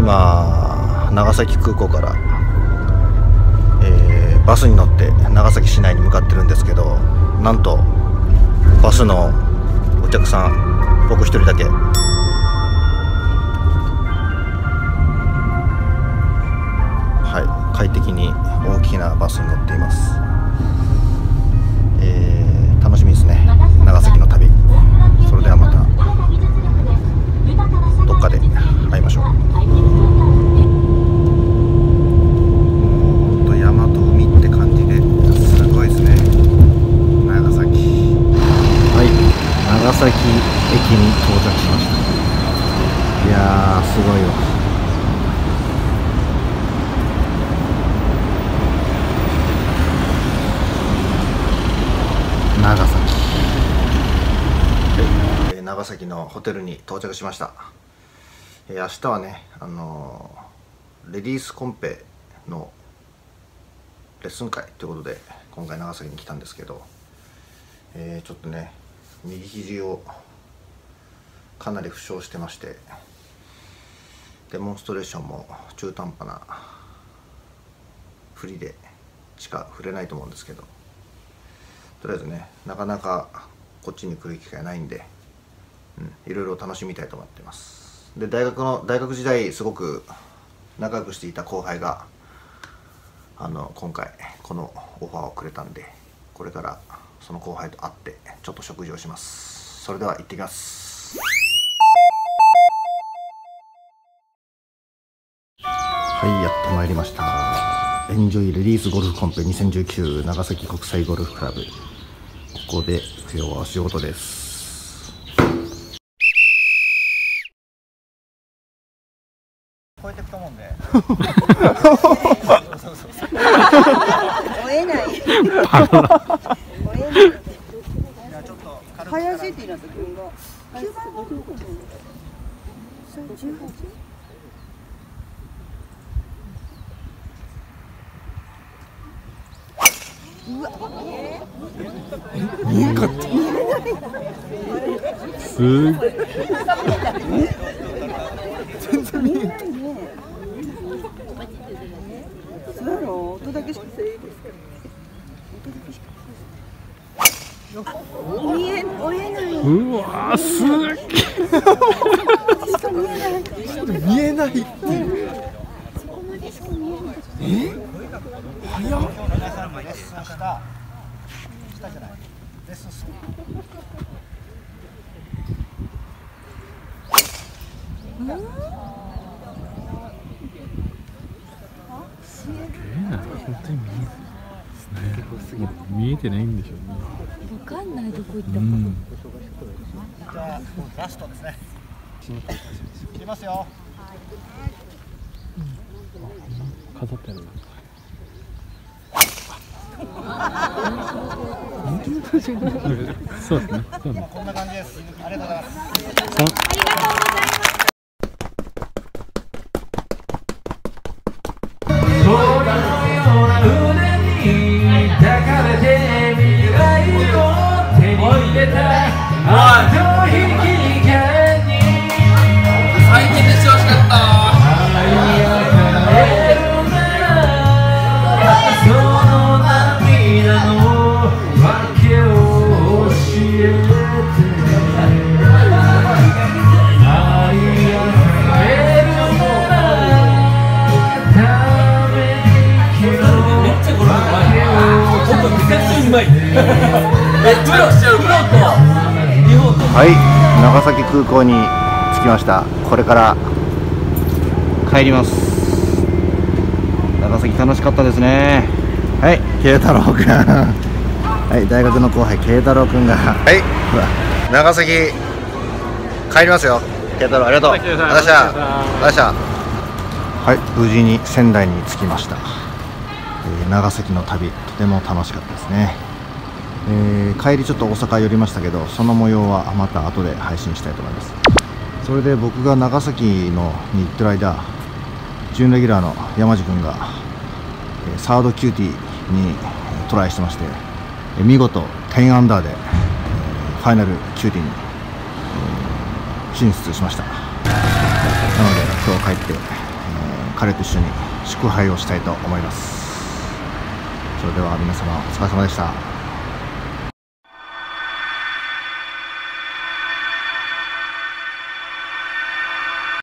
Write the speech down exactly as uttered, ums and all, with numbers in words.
今長崎空港から、えー、バスに乗って長崎市内に向かってるんですけど、なんとバスのお客さん僕一人だけ。はい、快適に大きなバスに乗っています。えー、楽しみですね、長崎の旅。それではまたどっかで会いましょう。ほんと山と海って感じですごいですね、長崎。はい、長崎駅に到着しました。いやー、すごいわ。長崎、えー、長崎のホテルに到着しました。えー、明日はね、あのー、レディースコンペのレッスン会ということで今回長崎に来たんですけど、えー、ちょっとね右肘をかなり負傷してまして、デモンストレーションも中途半端な振りでしか振れないと思うんですけど、とりあえずね、なかなかこっちに来る機会ないんで、うん、いろいろ楽しみたいと思っています。で、大学の大学時代すごく仲良くしていた後輩があの今回このオファーをくれたんで、これからその後輩と会ってちょっと食事をします。それでは行ってきます。はい、やってまいりました。エンジョイレディースゴルフコンペにせんじゅうきゅう長崎国際ゴルフクラブ。ここで今日はお仕事です。超えていくと思うんで追えない追えない。早せってなった君がきゅうばんのじゅうはち。うわ、見えなかった。 すごい。 全然見えないね。そうやろ、音だけしか。見え、追えない。 うわー、すげえ。見えないっていう。 そこまでしか見えない。 え？早っ。見えてないんでしょうね。 わかんないどこ行ったか。 うん、 じゃあラストですね。切りますよ。 飾ってある。そうですね。そうね。 こんな感じです。ありがとうございます。 最近で調子かった。 はい、長崎空港に着きました。これから帰ります。長崎楽しかったですね。はい、慶太郎くんはい、大学の後輩慶太郎くんがはい、長崎帰りますよ。慶太郎、ありがとう。ありがとうございました。ありがとうございました。はい、無事に仙台に着きました。えー、長崎の旅とても楽しかったですね。えー、帰りちょっと大阪寄りましたけど、その模様はまた後で配信したいと思います。それで僕が長崎のに行ってる間、準レギュラーの山地君が、えー、サードキューティーにトライしてまして、えー、見事じゅうアンダーで、えー、ファイナルキューティーに、えー、進出しました。なので今日帰って彼と一緒に祝杯をしたいと思います。それでは皆様お疲れ様でした。